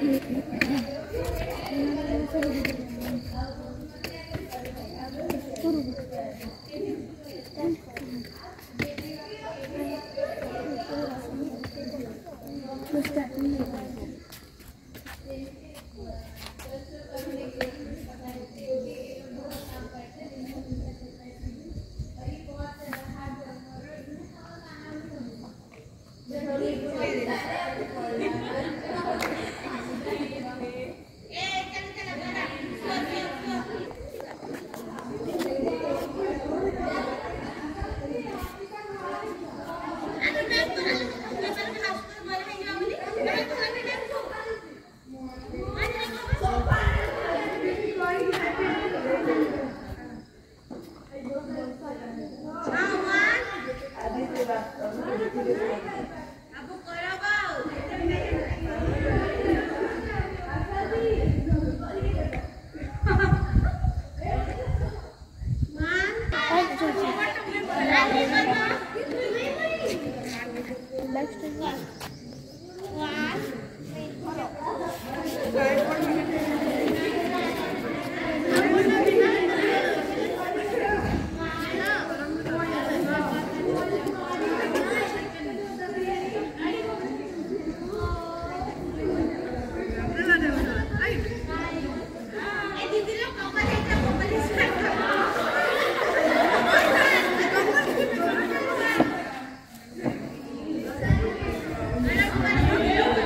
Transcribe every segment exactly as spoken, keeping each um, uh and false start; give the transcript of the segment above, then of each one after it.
Thank you.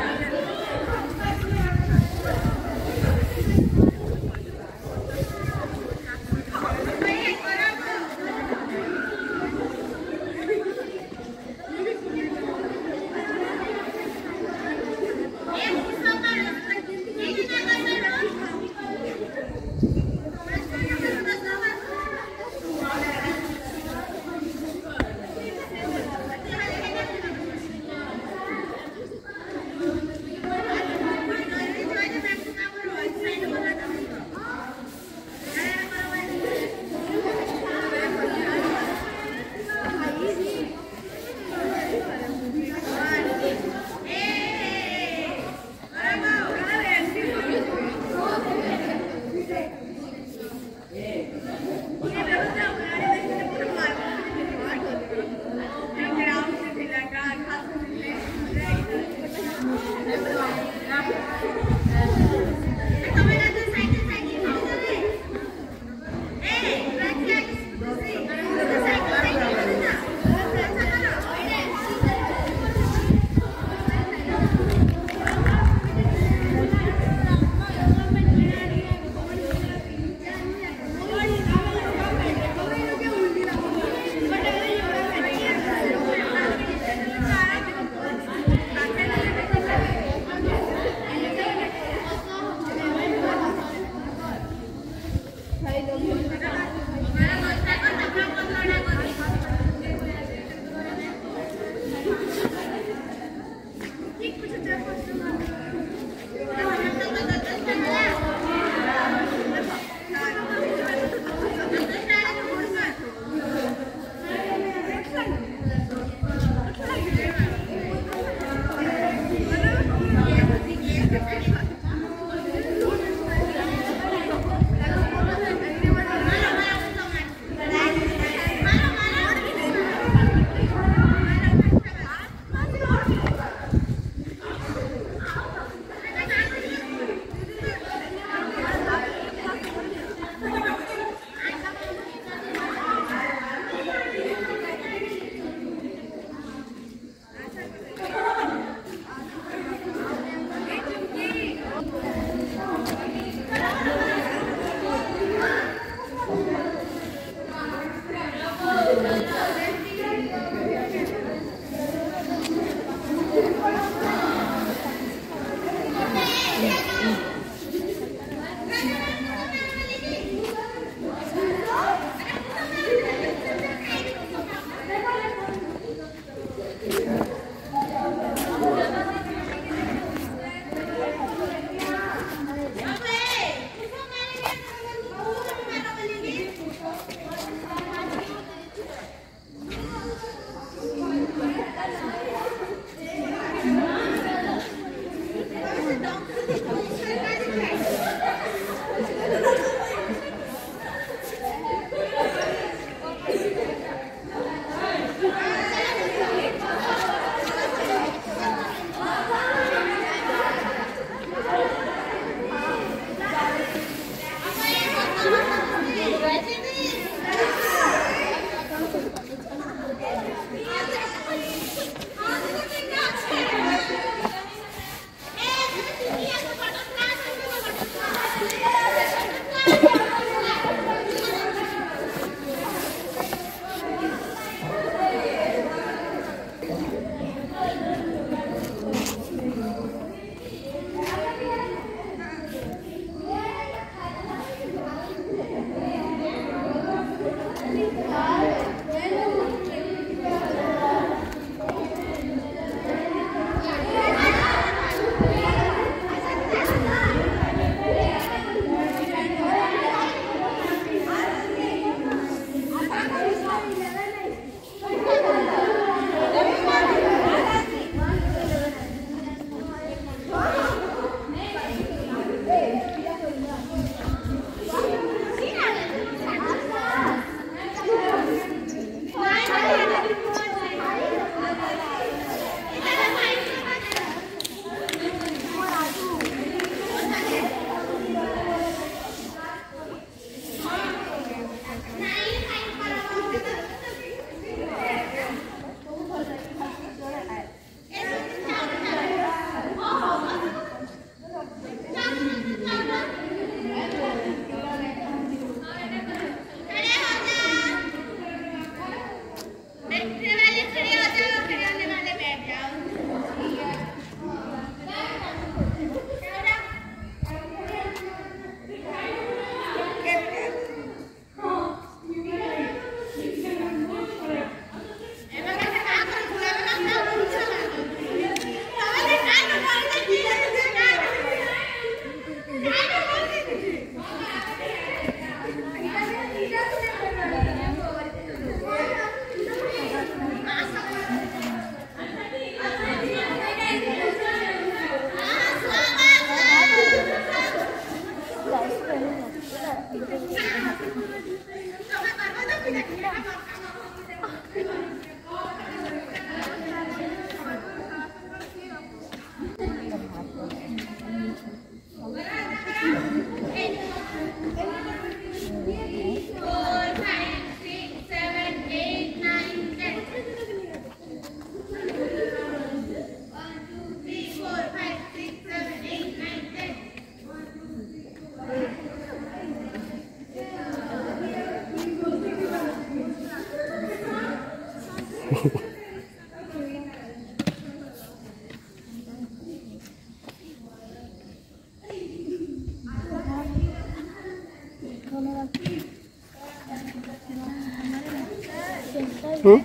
Hmm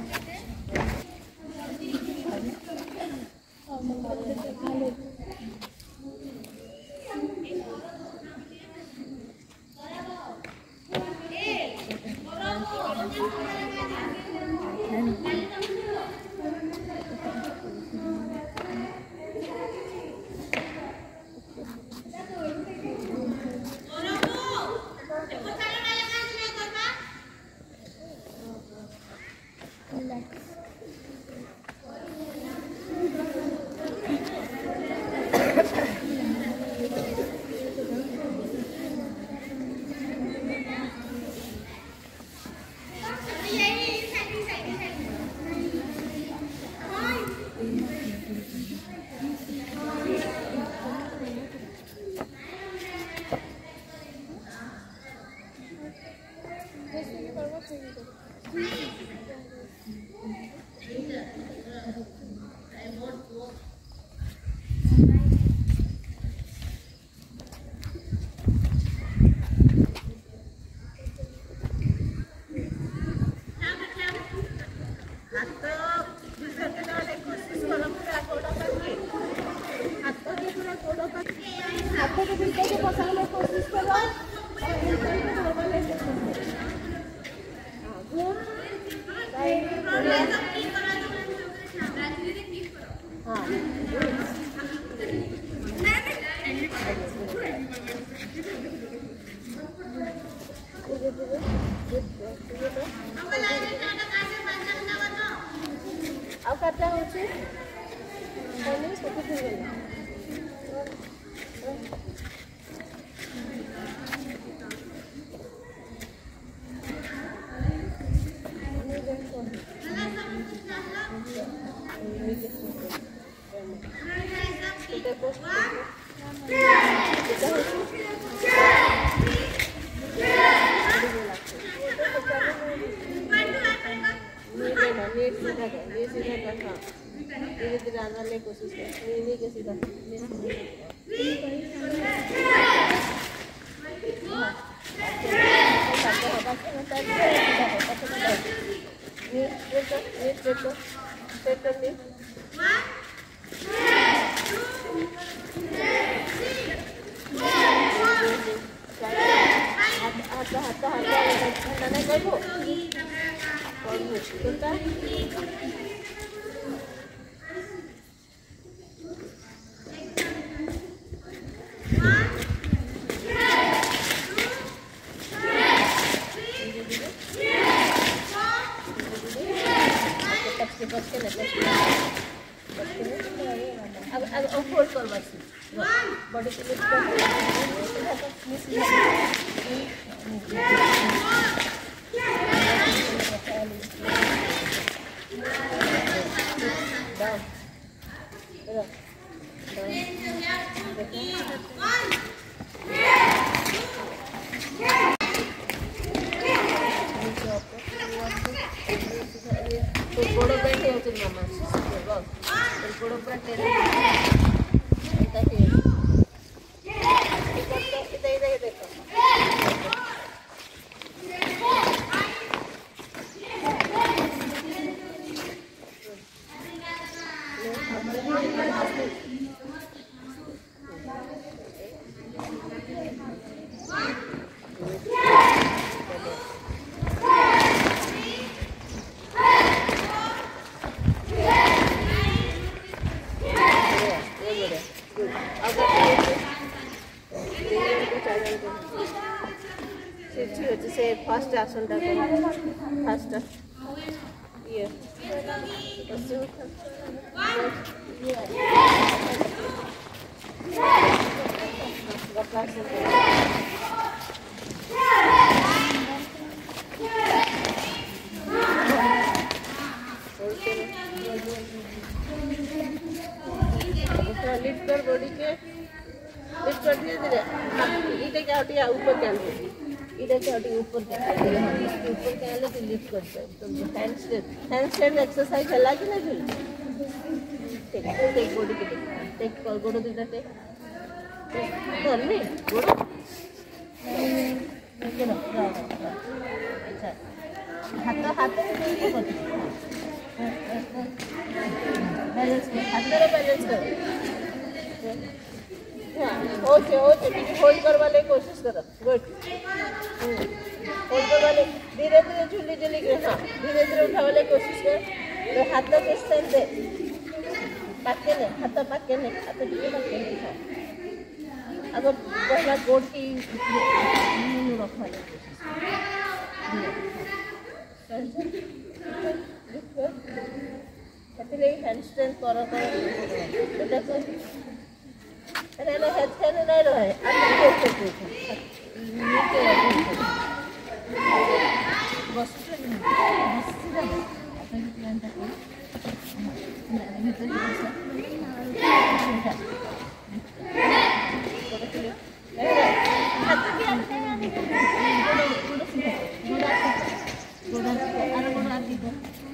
First action टा करो first ये लिफ्ट कर बॉडी के लिफ्ट कर धीरे धीरे इधर क्या होती है ऊपर क्या इधर क्या होती है ऊपर क्या इसके ऊपर क्या है तो लिफ्ट करते हैं तो hand straight hand straight exercise चला कि नहीं फिर टेक टेक बॉडी के टेक कॉल गोड़ो दीदा टेक कर नहीं गोड़ो अच्छा हाथ हाथ में कर बैलेंस कर हाथ रे बैलेंस कर हां ओके ओके ठीक होल्ड करवा ले कोशिश करो गुड होल्ड करवा ले धीरे धीरे झूली झूली के हां धीरे धीरे उठावा ले कोशिश कर तो हाथ को स्ट्रेंथ दे पाके ने हाथ पाके ने हाथ टिके पाके ने हां अगर पहला गोड़ की नींद रखवा ले એટલે હેન્ડ સ્ટ્રેન્થ કરો કરો એટલે તો અને એને હેડ હેડ નહીં રહે આ નીચે છે નીચે બસ બસ સીધા આપણે પ્લાન રાખો અને નીચે છે હાથ કે આપણે આની થોડો સીધા થોડા થોડા આને કોણ આધી દો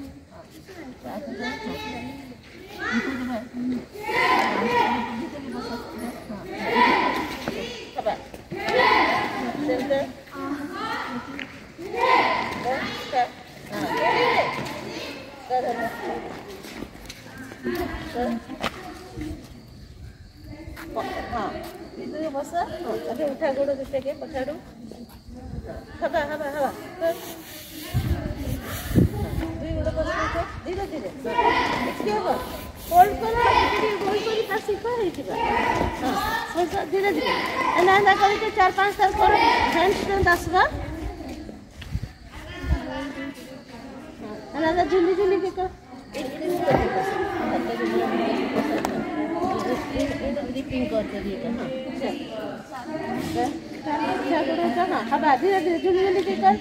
हाँ itu bos ada udah gue udah gede kayak pekadu haba haba haba tuh udah bos itu tidak tidak इसके अब होल्ड करो धीरे होल्ड करी पास को है ठीक हां बस धीरे धीरे ना ना करी के चार पांच साल करो हैंड स्ट्रेंथ आसवा ना ना जल्दी जल्दी के कर रिपिंग करते दिए हां अच्छा करो हां हवा धीरे धीरे जल्दी जल्दी के कर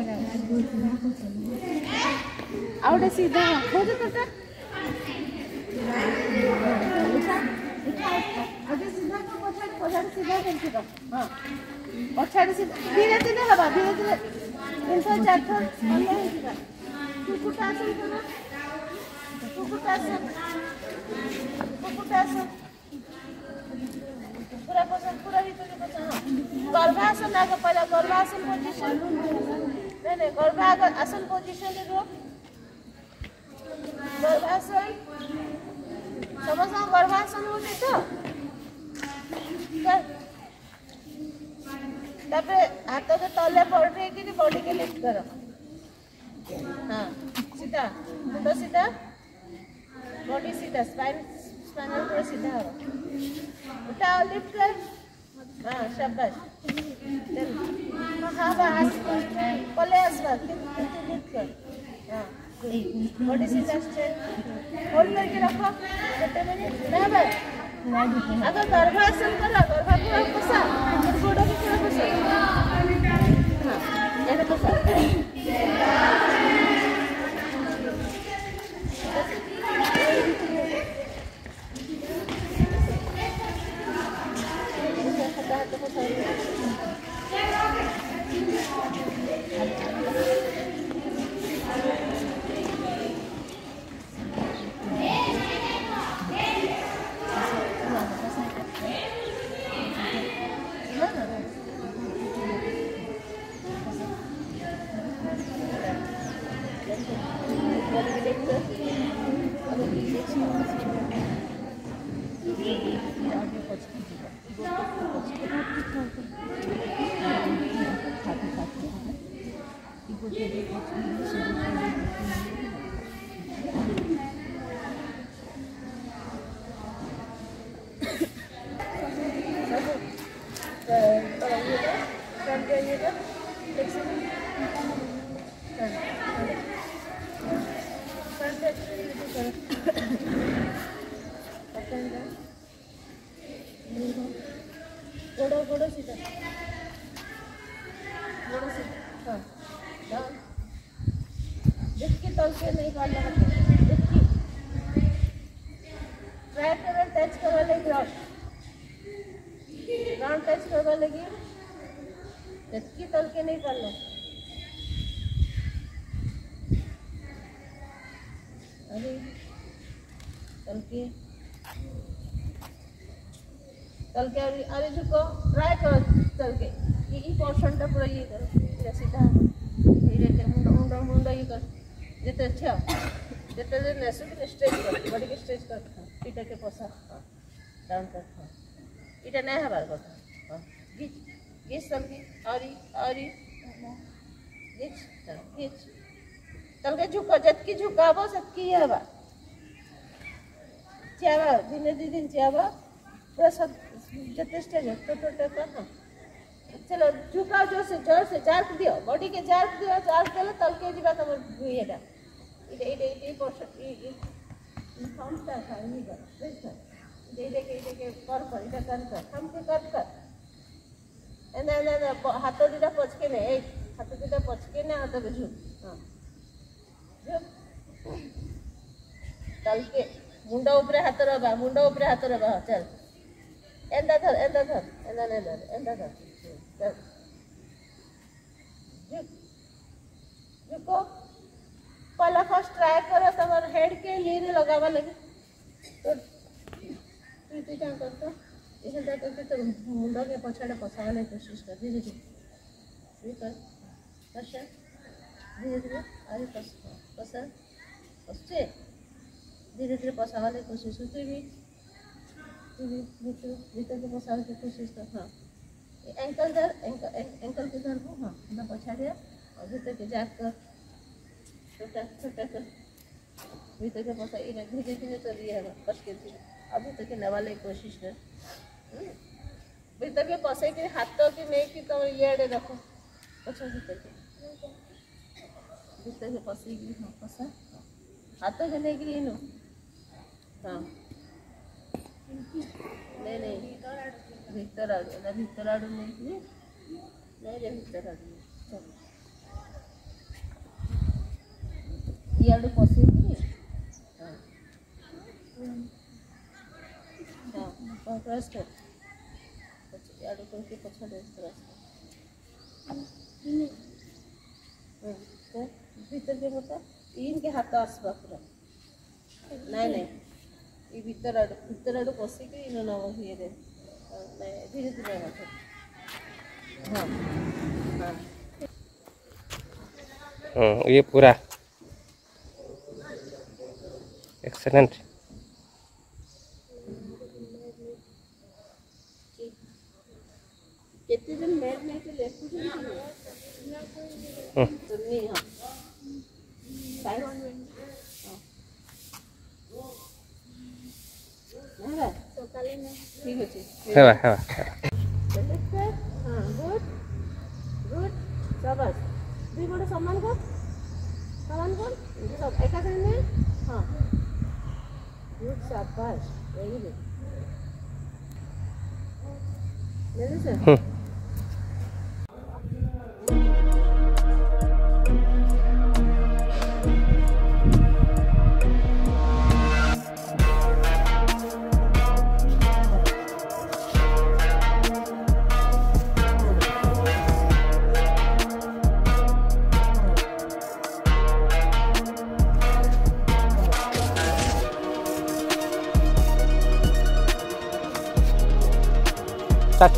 आउट सीधा हो जाता अरे सीधा को पछाड़ पछाड़ सीधा करके रख हां पछाड़ सीधा धीरे धीरे हवा धीरे धीरे तीन सौ चार सौ अल्लाह सीधा कुकुटासन करो कुकुटासन कुकुटासन पूरा पसंद पूरा ही तो पसंद गर्भासन आगे पहला गर्भासन पोजीशन नहीं नहीं गर्भासन पोजीशन लो गर्भासन समझना गर्भासन होते तो तबे हाथ के तले पड़े कि बॉडी के लिफ्ट करो हाँ सीधा मुंड सीधा बॉडी सीधा स्पाइन स्पाइनल पूरा सीधा हो उठाओ लिफ्ट कर हाँ शाबाश चल हाँ बस पले आसवा लिफ्ट कर हाँ बॉडी सीधा स्ट्रेट होल्ड करके रखो कितने मिनट ना भाई अगर गर्भासन करो गर्भा पूरा फंसा और गोड़ा भी पूरा फंसा हाँ ये तो फंसा तो फंसा गोड़ो गोड़ो सीधा गोड़ो सीधा हाँ डाउन डिक्की तल के नहीं काटना डिक्की ट्राई करो टच करवा ले ग्राउंड ग्राउंड टच करवा लेगी डिक्की तल के नहीं करना अरे तल के चल के अरे अरे झुको ट्राई करो चल के ये ई पोर्शन टा पूरा ये करो सीधा धीरे धीरे मुंड मुंड मुंडा मुंडा ये कर जिते अच्छा जिते जे नेसु के स्ट्रेच कर बॉडी के स्ट्रेच कर इटा के पसा डाउन कर इटा नहीं हबार কথা हां गिच गिच तल की औरी औरी गिच तल गिच तल के झुका जत की झुकाबो सतकी हबा चावा दिन दी दिन चावा पूरा सब जते स्टेज तो तो तो कर चलो झुकाओ जोर से जोर से जार्क दियो बॉडी के जार्क दियो जार्क देले तल के जीवा तम एटा इटे इटे इटे पोर्शन ई हम ता खाई कर देख दे दे के के कर कर इटा कर कर हम के कर कर एना एना हाथ दिटा पचके ने ए हाथ दिटा पचके ने हाथ बजू हां तल के मुंडा ऊपर हाथ रबा मुंडा ऊपर हाथ रबा चल एंदा धर एंदा धर एंदा ने धर एंदा धर चल देखो पहला फर्स्ट ट्राई करो तमर हेड के लिए लगावा लगे तो तू तू क्या करता ऐसे जा करके तो मुंडा के पछाड़े पसाने की कोशिश कर धीरे धीरे ये कर पसा धीरे धीरे आगे पस पसा पसे धीरे धीरे पसाने की कोशिश होती भी तू भी भीतर भीतर के पसाने की कोशिश कर हाँ एंकल दर एंकल एंकल के दर को हाँ ना पछाड़े और भीतर के जाक कर छोटा छोटा कर भीतर के पसा इन्हें धीरे धीरे तो दिया है पस के धीरे अभी तक के नवाले की कोशिश कर भीतर के पसे के हाथों की नहीं की तो ये अड़े रखो पछा भीतर के भीतर के पसे की हाँ पसा हाथों के नहीं की नो हाँ नहीं नहीं भीतर आ गया ना भीतर आड़ू नहीं की नहीं रे भीतर आ गया चलो ये आड़ू पसे की हाँ हाँ क्रॉस कर ये आड़ू करके पछा दे क्रॉस कर तो भीतर के मतलब इनके हाथ आसपा पूरा नहीं नहीं ये भीतर आड़ू भीतर आड़ू पसे की इन ना ये रे नहीं धीरे धीरे रखो हाँ हाँ हाँ ये पूरा एक्सेलेंट कितने दिन मैच में के लेफ्ट हम्म तो नहीं हाँ फाइव हाँ सकाले में ठीक है हेवा हेवा हाँ गुड गुड शाबाश दी गोटे समान कर समान कर सब एका साथ में हाँ गुड शाबाश वेरी गुड ले सर start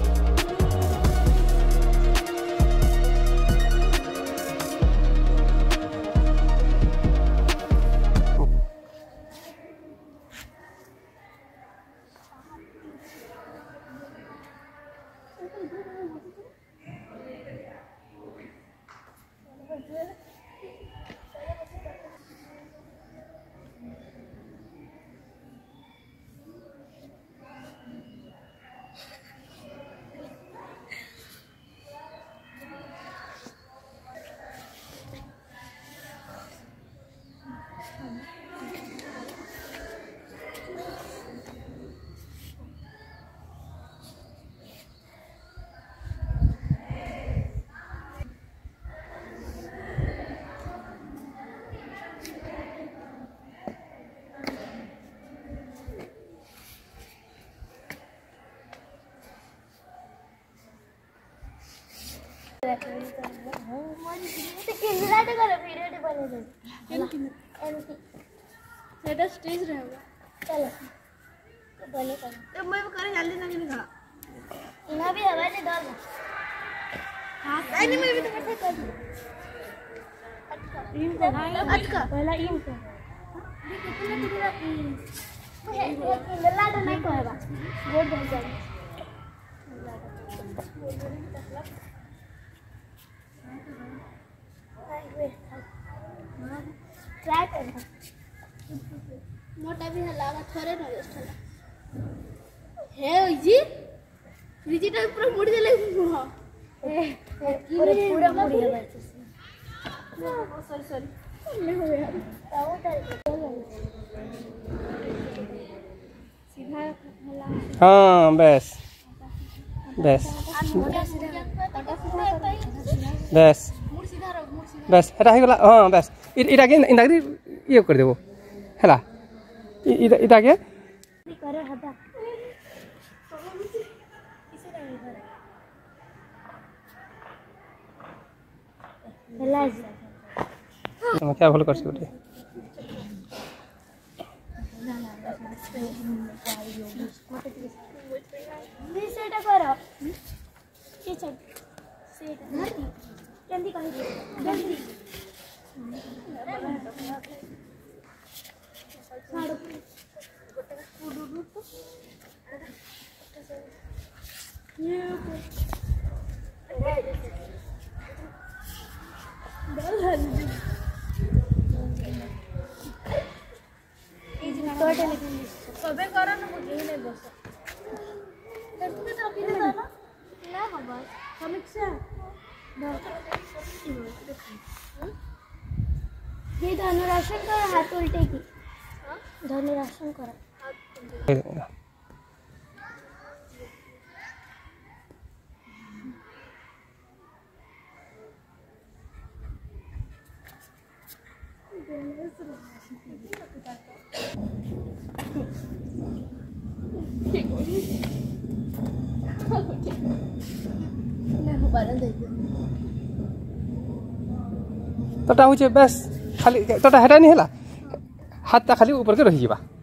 सेटा स्टेज रहेगा चलो तो बोले कर तो मैं भी करे जल्दी ना कि नहीं खा इना भी हवा से डर हां नहीं मैं भी तो बैठे कर अटका पहला इन को कितने कितने एक लाडा नहीं कहबा गोड हो जाए ट्राई कर मोटा भी हलावा थोड़े न जस्ट हे जी डिजिटल पूरा मुड़ी देले हां पूरा पूरा मुड़ी है सॉरी सॉरी नहीं हो यार सीधा हला हाँ बस बस बस मुड़ सीधा रहो मुड़ सीधा बस हेटा हो गला हाँ बस इटा के इंदा के ये कर देबो हैला इटा इटा के करे हटा लाज हाँ, क्या भूल कर सकते सेटा करो के चल सेटा जल्दी कर जल्दी साड़ो ये सबे करो ना मुझे ही नहीं बस तू के तो अकेले था ना ना हो बस समीक्षा ये धनुरासन कर हाथ उल्टे की धनुरासन कर तोटा हो बस खाली तोटा हेटा नहीं है हाथ ता खाली ऊपर के रही जावा